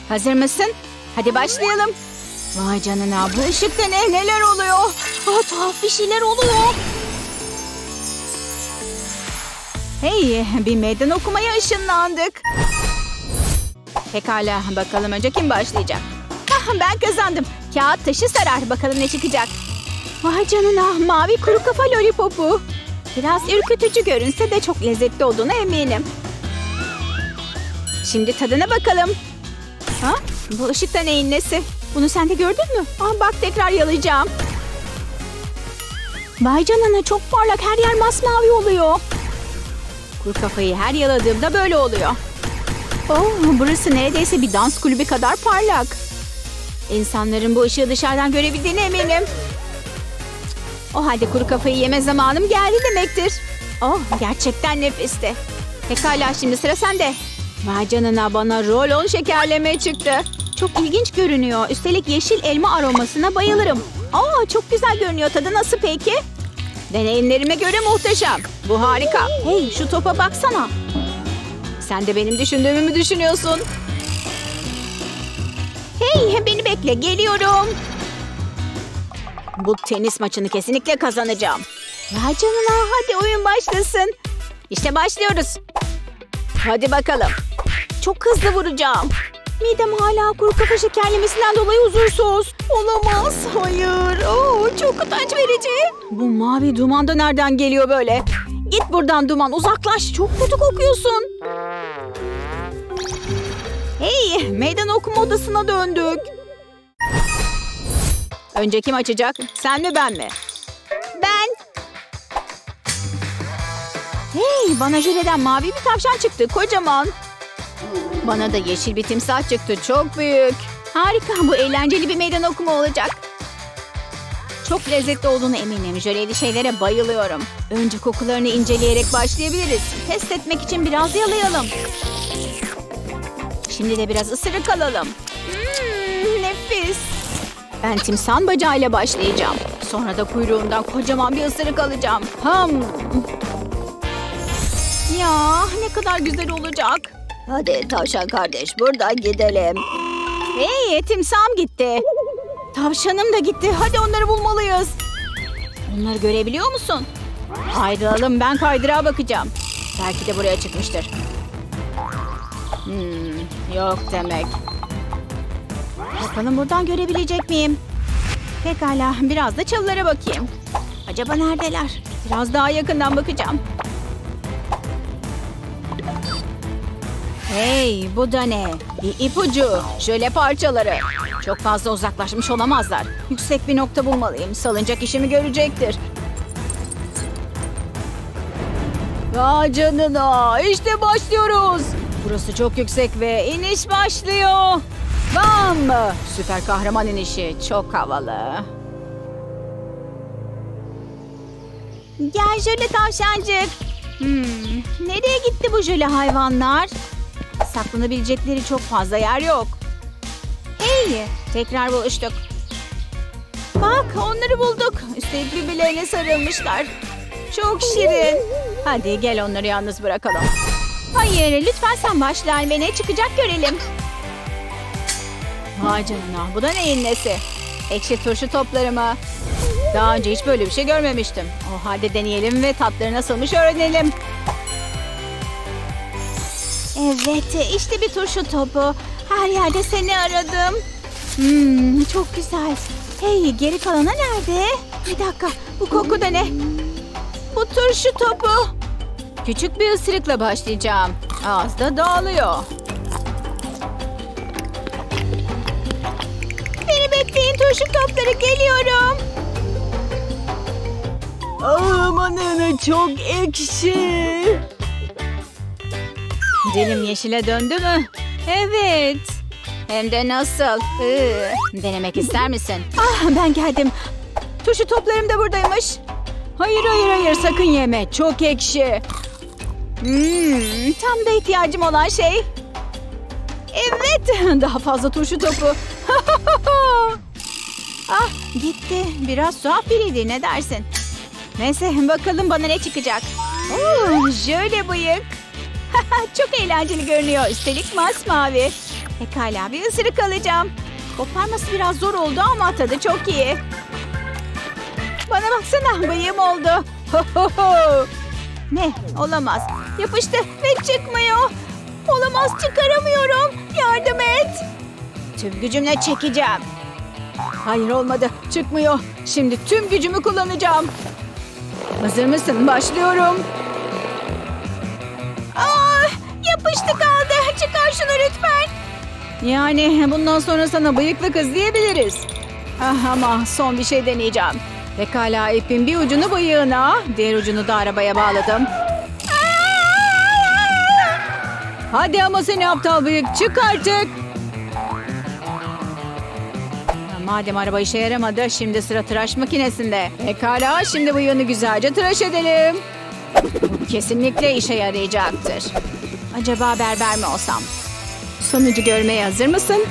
Hazır mısın? Hadi başlayalım. Vay canına, bu ışıkta neler oluyor? Tuhaf bir şeyler oluyor. Hey, bir meydan okumaya ışınlandık. Pekala, bakalım önce kim başlayacak? Ben kazandım. Kağıt taşı sarar. Bakalım ne çıkacak. Vay canına, mavi kuru kafa lollipopu. Biraz ürkütücü görünse de çok lezzetli olduğuna eminim. Şimdi tadına bakalım. Bu ışıkta neyin nesi? Bunu sen de gördün mü? Bak, tekrar yalayacağım. Vay canına, çok parlak, her yer masmavi oluyor. Kuru kafayı her yaladığımda böyle oluyor. Burası neredeyse bir dans kulübü kadar parlak. İnsanların bu ışığı dışarıdan görebildiğine eminim. O halde kuru kafayı yeme zamanım geldi demektir. Gerçekten nefisti. Pekala, şimdi sıra sende. Vay canına, bana rolon şekerleme çıktı. Çok ilginç görünüyor. Üstelik yeşil elma aromasına bayılırım. Çok güzel görünüyor. Tadı nasıl peki? Deneyimlerime göre muhteşem. Bu harika. Hey, şu topa baksana. Sen de benim düşündüğümü mü düşünüyorsun? Hey, beni bekle, geliyorum. Bu tenis maçını kesinlikle kazanacağım. Vay canına, hadi oyun başlasın. İşte başlıyoruz. Hadi bakalım. Çok hızlı vuracağım. Midem hala kuru kafa şekerlemesinden dolayı huzursuz. Olamaz. Hayır. Çok utanç verici. Bu mavi duman da nereden geliyor böyle? Git buradan duman. Uzaklaş. Çok kötü kokuyorsun. Hey, meydan okuma odasına döndük. Önce kim açacak? Sen mi, ben mi? Ben. Hey, bana jöleden mavi bir tavşan çıktı. Kocaman. Bana da yeşil bir timsah çıktı. Çok büyük. Harika. Bu eğlenceli bir meydan okuma olacak. Çok lezzetli olduğunu eminim. Jöleli şeylere bayılıyorum. Önce kokularını inceleyerek başlayabiliriz. Test etmek için biraz yalayalım. Şimdi de biraz ısırık alalım. Nefis. Ben timsahın bacağıyla başlayacağım. Sonra da kuyruğundan kocaman bir ısırık alacağım. Ya, ne kadar güzel olacak. Hadi tavşan kardeş, buradan gidelim. Hey, timsahım gitti. Tavşanım da gitti. Hadi onları bulmalıyız. Onları görebiliyor musun? Ayrılalım, ben kaydırağa bakacağım. Belki de buraya çıkmıştır. Yok demek. Bakalım buradan görebilecek miyim? Pekala, biraz da çalılara bakayım. Acaba neredeler? Biraz daha yakından bakacağım. Hey, bu da ne? Bir ipucu. Jöle parçaları. Çok fazla uzaklaşmış olamazlar. Yüksek bir nokta bulmalıyım. Salıncak işimi görecektir. Vay canına. İşte başlıyoruz. Burası çok yüksek ve iniş başlıyor. Bam! Süper kahraman inişi. Çok havalı. Gel jöle tavşancık. Nereye gitti bu jöle hayvanlar? Saklanabilecekleri çok fazla yer yok. Hey! Tekrar buluştuk. Bak, onları bulduk. Üstelik birbirlerine sarılmışlar. Çok şirin. Hadi gel onları yalnız bırakalım. Hayır, lütfen sen başla ve ne çıkacak görelim. Vay canına, bu da neyin nesi? Ekşi turşu topları mı? Daha önce hiç böyle bir şey görmemiştim. O halde deneyelim ve tatları nasılmış öğrenelim. Evet, işte bir turşu topu. Her yerde seni aradım. Çok güzel. Hey, geri kalanı nerede? Bir dakika, bu koku da ne? Bu turşu topu. Küçük bir ısırıkla başlayacağım. Ağızda dağılıyor. Beni bekleyin, turşu topları, geliyorum. Amanın, çok ekşi. Dilim yeşile döndü mü? Evet. Hem de nasıl? Denemek ister misin? Ben geldim. Turşu toplarım da buradaymış. Hayır, sakın yeme. Çok ekşi. Tam da ihtiyacım olan şey. Evet, daha fazla turşu topu. Gitti. Biraz tuhaf biriydi, ne dersin? Neyse, bakalım bana ne çıkacak. Jöle bıyık. Çok eğlenceli görünüyor. Üstelik masmavi. Pekala, bir ısırık alacağım. Koparması biraz zor oldu ama tadı çok iyi. Bana baksana, bıyığım oldu. Ne? Olamaz. Yapıştı ve çıkmıyor. Olamaz, çıkaramıyorum. Yardım et. Tüm gücümle çekeceğim. Hayır, olmadı. Çıkmıyor. Şimdi tüm gücümü kullanacağım. Hazır mısın? Başlıyorum. Aa, yapıştı kaldı. Çıkar şunu lütfen. Yani bundan sonra sana bıyıklı kız diyebiliriz. Ama son bir şey deneyeceğim. Pekala, ipin bir ucunu bıyığına, diğer ucunu da arabaya bağladım. Hadi ama seni aptal bıyık, çık artık. Madem araba işe yaramadı, şimdi sıra tıraş makinesinde. Pekala, şimdi bıyığını güzelce tıraş edelim. Bu kesinlikle işe yarayacaktır. Acaba berber mi olsam? Sonucu görmeye hazır mısın?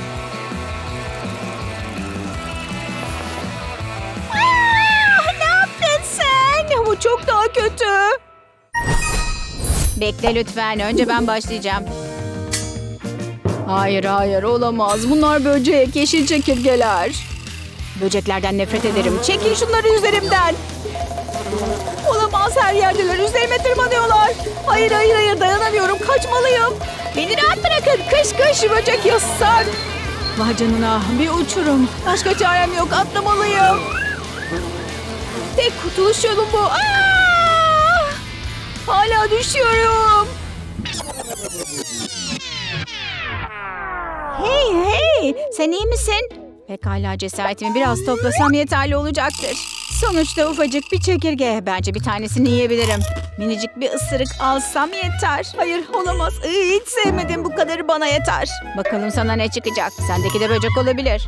Ne yaptın sen? Bu çok daha kötü. Bekle lütfen. Önce ben başlayacağım. Hayır, hayır, olamaz. Bunlar böcek, yeşil çekirgeler. Böceklerden nefret ederim. Çekin şunları üzerimden. Olamaz, her yerdeler. Üzerime tırmanıyorlar. Hayır, hayır, hayır, dayanamıyorum. Kaçmalıyım. Beni rahat bırakın. Kış kış, böcek yasak. Vay canına, bir uçurum. Başka çarem yok, atlamalıyım. Tek kurtuluş yolum bu. Hala düşüyorum. Hey hey, sen iyi misin? Pekala, cesaretimi biraz toplasam yeterli olacaktır. Sonuçta ufacık bir çekirge. Bence bir tanesini yiyebilirim. Minicik bir ısırık alsam yeter. Hayır, olamaz. Hiç sevmedim, bu kadarı bana yeter. Bakalım sana ne çıkacak. Sendeki de böcek olabilir.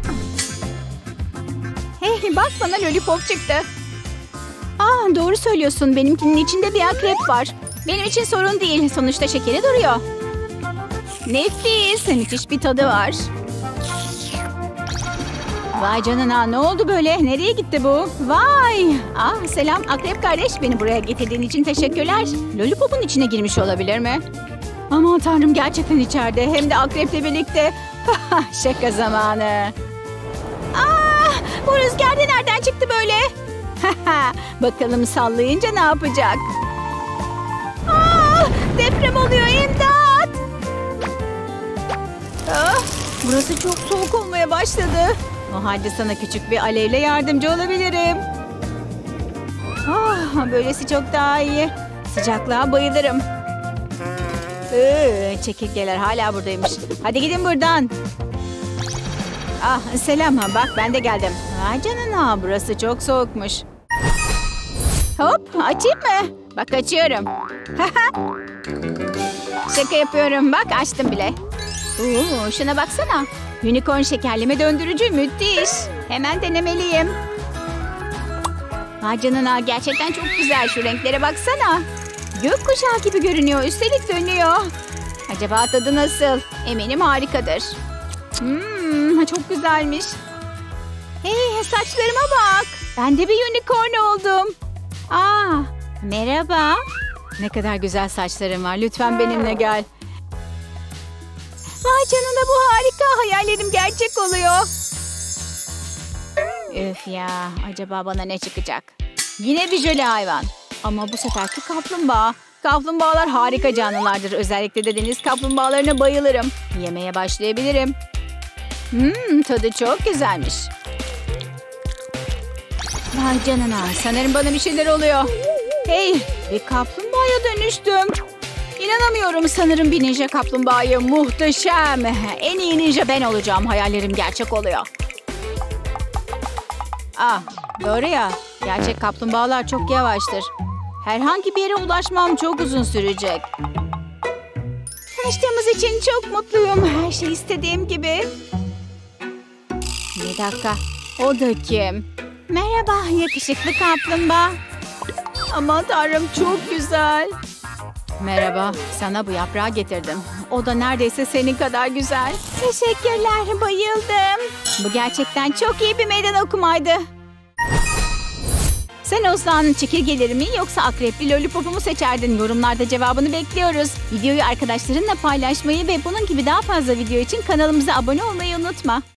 Hey, bak, bana lollipop çıktı. Doğru söylüyorsun. Benimkinin içinde bir akrep var. Benim için sorun değil. Sonuçta şekeri duruyor. Nefis. Müthiş bir tadı var. Vay canına, ne oldu böyle? Nereye gitti bu? Vay! Selam akrep kardeş. Beni buraya getirdiğin için teşekkürler. Lollipop'un içine girmiş olabilir mi? Aman tanrım, gerçekten içeride. Hem de akreple birlikte. Şaka zamanı. Bu rüzgar da nereden çıktı böyle? Bakalım sallayınca ne yapacak? Deprem oluyor, imdat! Burası çok soğuk olmaya başladı. O halde sana küçük bir alevle yardımcı olabilirim. Böylesi çok daha iyi. Sıcaklığa bayılırım. Çekirgeler hala buradaymış. Hadi gidin buradan. Selam, bak ben de geldim. Vay canına, burası çok soğukmuş. Hop, açayım mı? Bak, açıyorum. Şaka yapıyorum, bak açtım bile. Şuna baksana. Unicorn şekerleme döndürücü, müthiş. Hemen denemeliyim. Vay canına, gerçekten çok güzel. Şu renklere baksana. Gökkuşağı gibi görünüyor, üstelik dönüyor. Acaba tadı nasıl? Eminim harikadır. Çok güzelmiş. Hey, saçlarıma bak. Ben de bir unicorn oldum. Merhaba. Ne kadar güzel saçlarım var. Lütfen benimle gel. Vay canına, bu harika. Hayallerim gerçek oluyor. Üf ya. Acaba bana ne çıkacak? Yine bir jöle hayvan. Ama bu seferki kaplumbağa. Kaplumbağalar harika canlılardır. Özellikle de deniz kaplumbağalarına bayılırım. Yemeye başlayabilirim. Tadı çok güzelmiş. Vay canına. Sanırım bana bir şeyler oluyor. Hey, bir kaplumbağaya dönüştüm. İnanamıyorum, sanırım bir ninja kaplumbağayım. Muhteşem. En iyi ninja ben olacağım. Hayallerim gerçek oluyor. Doğru ya. Gerçek kaplumbağalar çok yavaştır. Herhangi bir yere ulaşmam çok uzun sürecek. Tanıştığımız için çok mutluyum. Her şey istediğim gibi. Bir dakika. O da kim? Merhaba yakışıklı kaplumbağa. Aman tanrım, çok güzel. Merhaba, sana bu yaprağı getirdim. O da neredeyse senin kadar güzel. Teşekkürler, bayıldım. Bu gerçekten çok iyi bir meydan okumaydı. Sen olsan çekirgeleri mi yoksa akrepli lollipopu mu seçerdin? Yorumlarda cevabını bekliyoruz. Videoyu arkadaşlarınla paylaşmayı ve bunun gibi daha fazla video için kanalımıza abone olmayı unutma.